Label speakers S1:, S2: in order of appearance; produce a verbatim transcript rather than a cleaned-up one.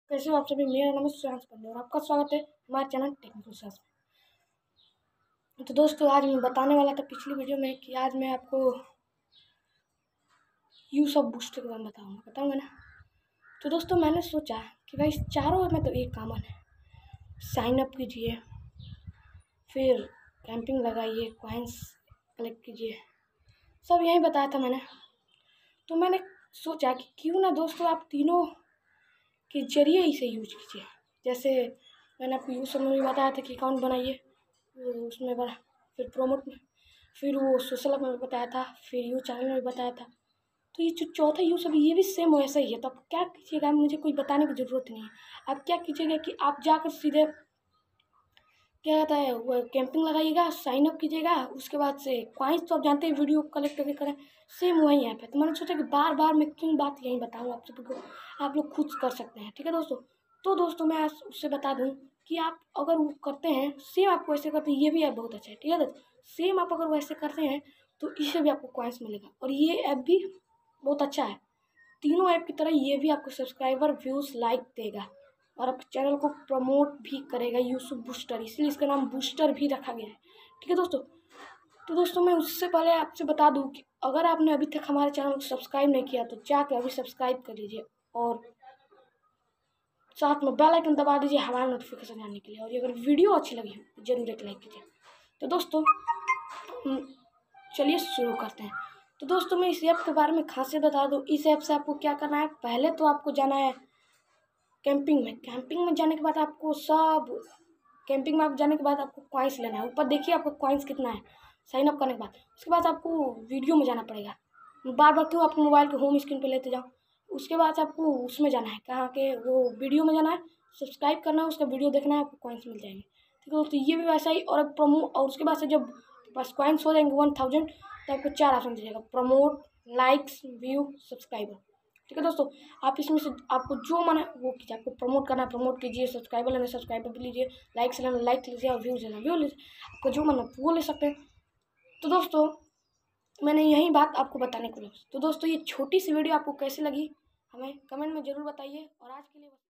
S1: कैसे हो आप सभी। मेरा नाम है सूर्यांश और आपका स्वागत है हमारे चैनल टेक्निकल सूर्यांश में। तो दोस्तों आज मैं बताने वाला था पिछली वीडियो में कि आज मैं आपको यूज ऑफ बूस्टर के बारे में बताऊँगा बताऊँगा ना। तो दोस्तों मैंने सोचा कि भाई चारों में तो एक कॉमन है, साइन अप कीजिए, फिर कैंपिंग लगाइए, कॉइन्स कलेक्ट कीजिए, सब यही बताया था मैंने। तो मैंने सोचा कि क्यों ना दोस्तों आप तीनों के जरिए इसे यूज कीजिए। जैसे मैंने आपको यूज समझ में बताया था कि अकाउंट बनाइए, उसमें बना, फिर प्रोमोट में, फिर वो सोशल में बताया था, फिर यूज चैनल में बताया था। तो ये जो चौथा यूज अभी ये भी सेम वैसा ही है। तो आप क्या कीजिएगा, मुझे कोई बताने की ज़रूरत नहीं है। आप क्या कीजिएगा कि आप जाकर सीधे क्या कहता है वो कैंपिंग लगाइएगा, साइन अप कीजिएगा, उसके बाद से कॉइन्स तो आप जानते हैं वीडियो कलेक्ट करके करें, सेम वही ऐप है। तो मैंने सोचा कि बार बार मैं क्यों बात यही बताऊँ आप सबको, आप लोग खुद कर सकते हैं। ठीक है दोस्तों। तो दोस्तों मैं आज उससे बता दूँ कि आप अगर वो करते हैं सेम आपको ऐसे करते हैं, ये भी ऐप बहुत अच्छा है। ठीक है दोस्तों, सेम आप अगर वैसे करते हैं तो इससे भी आपको कॉइन्स मिलेगा और ये ऐप भी बहुत अच्छा है। तीनों ऐप की तरह ये भी आपको सब्सक्राइबर, व्यूज़, लाइक देगा और आपके चैनल को प्रमोट भी करेगा। यूट्यूब बूस्टर, इसलिए इसका नाम बूस्टर भी रखा गया है। ठीक है दोस्तों। तो दोस्तों मैं उससे पहले आपसे बता दूं कि अगर आपने अभी तक हमारे चैनल को सब्सक्राइब नहीं किया तो जाकर अभी सब्सक्राइब कर लीजिए और साथ में बेल आइकन दबा दीजिए हमारे नोटिफिकेशन आने के लिए। और अगर वीडियो अच्छी लगी हो तो जरूर एक लाइक कीजिए। तो दोस्तों चलिए शुरू करते हैं। तो दोस्तों मैं इस ऐप के बारे में खासियत बता दूं। इस ऐप से आपको क्या करना है, पहले तो आपको जाना है कैंपिंग में। कैंपिंग में जाने के बाद आपको सब कैंपिंग में आप जाने के बाद आपको कॉइन्स लेना है। ऊपर देखिए आपको कॉइन्स कितना है साइन अप करने के बाद। उसके बाद आपको वीडियो में जाना पड़ेगा। बार बार क्यों आपको मोबाइल के होम स्क्रीन पे लेते जाओ। उसके बाद आपको उसमें जाना है, कहाँ के वो वीडियो में जाना है, सब्सक्राइब करना है, उसका वीडियो देखना है, आपको कॉइन्स मिल जाएंगे। ठीक है दोस्तों, ये भी वैसा ही। और प्रोमो और उसके बाद से जब बस कॉइन्स हो जाएंगे वन थाउजेंड तो आपको चार ऑप्शन दीजिएगा, प्रमोट, लाइक्स, व्यू, सब्सक्राइबर। ठीक है दोस्तों, आप इसमें से आपको जो मन है वो कीजिए। आपको प्रमोट करना है प्रमोट कीजिए, सब्सक्राइबर लेना सब्सक्राइबर भी लीजिए, लाइक्स लेना लाइक लीजिए और व्यूज़ लेना व्यू लीजिए। आपको जो मन है वो ले सकते हैं। तो दोस्तों मैंने यही बात आपको बताने को लगा। तो दोस्तों ये छोटी सी वीडियो आपको कैसी लगी हमें कमेंट में ज़रूर बताइए। और आज के लिए